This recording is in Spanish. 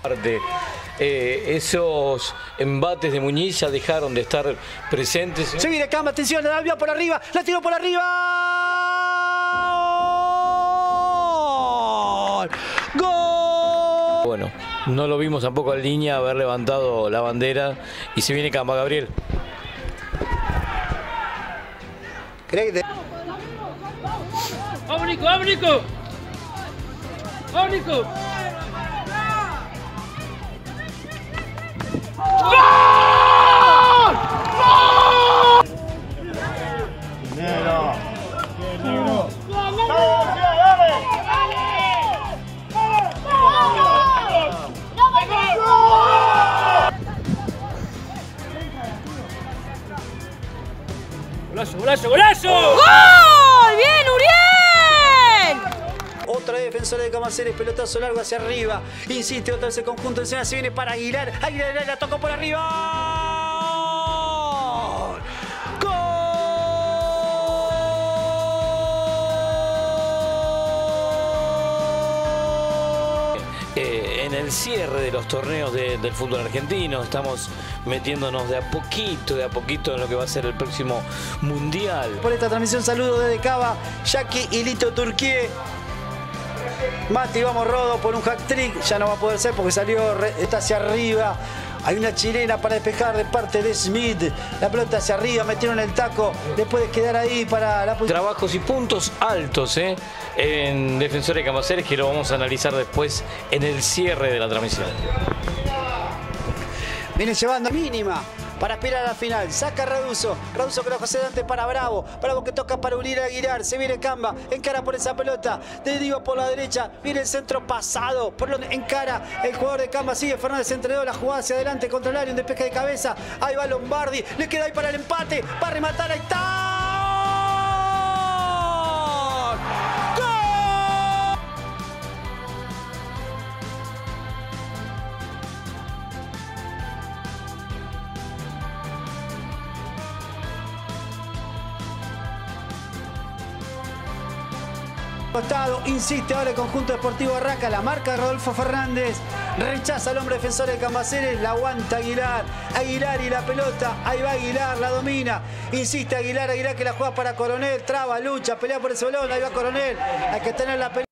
Esos embates de Muñiz ya dejaron de estar presentes. Se viene Camba, atención, la envió por arriba, la tiró por arriba. ¡Gol! Bueno, no lo vimos tampoco en línea haber levantado la bandera y se viene Camba, Gabriel. ¡Vamos, Nico! ¡Vamos, Nico! ¡Vamos, Nico! ¡Gol! ¡Gol! Negro. Negro. ¡Golazo, golazo, golazo! ¡Gol! ¡Bien, Uriel! Otra vez Defensor de Camaceres, pelotazo largo hacia arriba. Insiste otra vez el conjunto de escena, se viene para Aguilar. Aguilar la tocó por arriba. ¡Gol! En el cierre de los torneos del fútbol argentino estamos metiéndonos de a poquito en lo que va a ser el próximo Mundial. Por esta transmisión saludo desde Cava, Jackie y Lito Turquie. Mati, vamos Rodo por un hat-trick, ya no va a poder ser porque salió, está hacia arriba. Hay una chilena para despejar de parte de Smith. La pelota hacia arriba, metieron el taco. Le puede quedar ahí para la posición. Trabajos y puntos altos en Defensor de Camaceres, que lo vamos a analizar después en el cierre de la transmisión. Viene llevando mínima para aspirar a la final. Saca Raduso. Raduso con la José Dante para Bravo. Bravo que toca para unir a Aguilar. Se viene Camba. Encara por esa pelota. De Divo por la derecha. Viene el centro pasado. Por donde encara el jugador de Camba. Sigue Fernández entre la jugada hacia adelante contra el área. Un despeje de cabeza. Ahí va Lombardi. Le queda ahí para el empate. Va a rematar. Ahí está. Costado, insiste ahora el conjunto deportivo Arraca, la marca de Rodolfo Fernández, rechaza al hombre defensor de Camaceres, la aguanta Aguilar, Aguilar y la pelota, ahí va Aguilar, la domina, insiste Aguilar, Aguilar que la juega para Coronel, traba, lucha, pelea por ese balón, ahí va Coronel, hay que tener la pelota.